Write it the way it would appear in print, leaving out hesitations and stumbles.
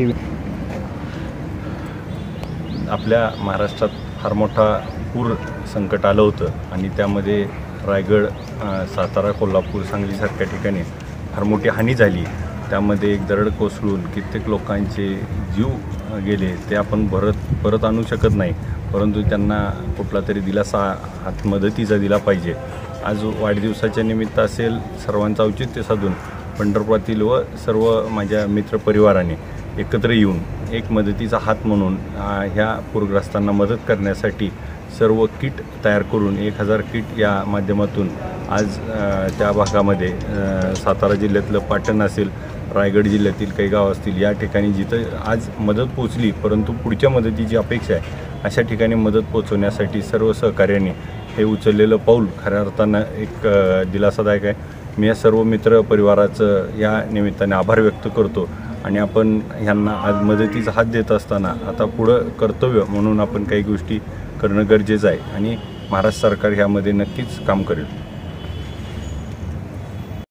ही आपल्या महाराष्ट्रात फार मोठा पूर संकट आलं होतं आणि त्यामध्ये रायगड, सातारा, कोल्हापूर, सांगलीसारख्या ठिकाणी फार मोठी हानी झाली। त्यामध्ये एक दरड कोसळून कित्येक लोकांचे जीव गेले। ते आपण परत आणू शकत नाही, परंतु त्यांना कुठला तरी दिलासा हात मदतीचा दिला पाहिजे। आज वाढदिवसाच्या निमित्त असेल, सर्वांचं औचित्य साधून पंढरपुरातील व सर्व माझ्या मित्रपरिवाराने एकत्र येऊन एक मदतीचा हात म्हणून ह्या पूरग्रस्तांना मदत करण्यासाठी सर्व किट तयार करून 1000 किट या माध्यमातून आज त्या भागामध्ये सातारा जिल्ह्यातलं पाटण असेल, रायगड जिल्ह्यातील काही गाव असतील, या ठिकाणी जिथं आज मदत पोचली परंतु पुढच्या मदतीची अपेक्षा आहे अशा ठिकाणी मदत पोचवण्यासाठी सर्व सहकार्याने हे उचललेलं पाऊल खऱ्या अर्थानं एक दिलासादायक आहे। मी या सर्व मित्र परिवाराचं या निमित्ताने आभार व्यक्त करतो आणि आपण ह्यांना आज मदतीचा हात देत असताना आता पुढं कर्तव्य म्हणून आपण काही गोष्टी करणं गरजेचं आहे आणि महाराष्ट्र सरकार ह्यामध्ये नक्कीच काम करेल।